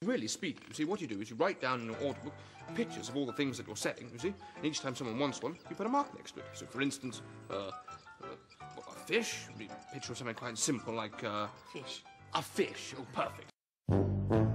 Really speedy, you see, what you do is you write down in your order book pictures of all the things that you're selling, you see, and each time someone wants one, you put a mark next to it. So, for instance, a fish, a picture of something quite simple like, Fish. a fish. Oh, perfect.